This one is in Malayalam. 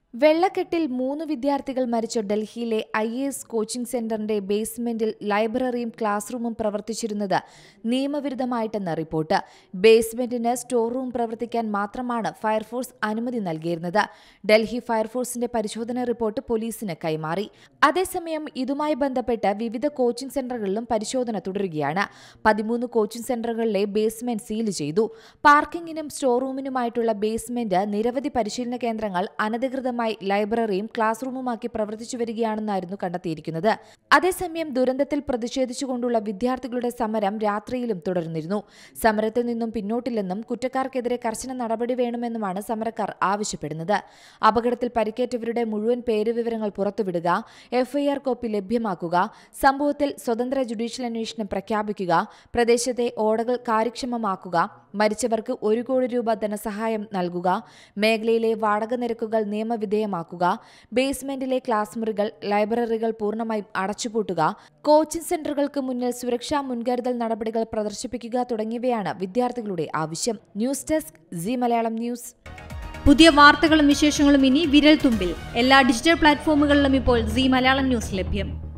വെള്ളക്കെട്ടിൽ 3 വിദ്യാർത്ഥികൾ മരിച്ച ഡൽഹിയിലെ IAS കോച്ചിംഗ് സെന്ററിന്റെ ബേസ്മെന്റിൽ ലൈബ്രറിയും ക്ലാസ് റൂമും പ്രവർത്തിച്ചിരുന്നത് നിയമവിരുദ്ധമായിട്ടെന്ന് റിപ്പോർട്ട്. ബേസ്മെന്റിന് സ്റ്റോർ റൂം പ്രവർത്തിക്കാൻ മാത്രമാണ് ഫയർഫോഴ്സ് അനുമതി നൽകിയിരുന്നത്. ഡൽഹി ഫയർഫോഴ്സിന്റെ പരിശോധനാ റിപ്പോർട്ട് പോലീസിന് കൈമാറി. അതേസമയം ഇതുമായി ബന്ധപ്പെട്ട് വിവിധ കോച്ചിംഗ് സെന്ററുകളിലും പരിശോധന തുടരുകയാണ്. 13 കോച്ചിംഗ് സെന്ററുകളിലെ ബേസ്മെന്റ് സീൽ ചെയ്തു. പാർക്കിംഗിനും സ്റ്റോർ റൂമിനുമായിട്ടുള്ള ബേസ്മെന്റ് നിരവധി പരിശീലന കേന്ദ്രങ്ങൾ അനധികൃതമായി ലൈബ്രറിയും ക്ലാസ് റൂമുമാക്കി പ്രവർത്തിച്ചു വരികയാണെന്നായിരുന്നു കണ്ടെത്തിയിരിക്കുന്നത്. അതേസമയം ദുരന്തത്തിൽ പ്രതിഷേധിച്ചുകൊണ്ടുള്ള വിദ്യാർത്ഥികളുടെ സമരം രാത്രിയിലും തുടർന്നിരുന്നു. സമരത്തിൽ നിന്നും പിന്നോട്ടില്ലെന്നും കുറ്റക്കാർക്കെതിരെ കർശന നടപടി വേണമെന്നുമാണ് സമരക്കാർ ആവശ്യപ്പെടുന്നത്. അപകടത്തിൽ പരിക്കേറ്റവരുടെ മുഴുവൻ പേരുവിവരങ്ങൾ പുറത്തുവിടുക, FIR കോപ്പി ലഭ്യമാക്കുക, സംഭവത്തിൽ സ്വതന്ത്ര ജുഡീഷ്യൽ അന്വേഷണം പ്രഖ്യാപിക്കുക, പ്രദേശത്തെ ഓടകൾ കാര്യക്ഷമമാക്കുക, മരിച്ചവർക്ക് 1 കോടി രൂപ ധനസഹായം നൽകുക, മേഖലയിലെ വാടക നിരക്കുകൾ നിയമവിധേയമാക്കുക, ബേസ്മെന്റിലെ ക്ലാസ് മുറികൾ, ലൈബ്രറികൾ പൂർണ്ണമായും അടച്ചുപൂട്ടുക, കോച്ചിംഗ് സെന്ററുകൾക്ക് മുന്നിൽ സുരക്ഷാ മുൻകരുതൽ നടപടികൾ പ്രദർശിപ്പിക്കുക തുടങ്ങിയവയാണ് വിദ്യാർത്ഥികളുടെ ആവശ്യം. News desk Zee Malayalam news. പുതിയ വാർത്തകളും വിശേഷങ്ങളും ഇനി വിരൽ തുമ്പിൽ. എല്ലാ ഡിജിറ്റൽ പ്ലാറ്റ്ഫോമുകളിലും ഇപ്പോൾ സി മലയാളം ന്യൂസ് ലഭ്യം.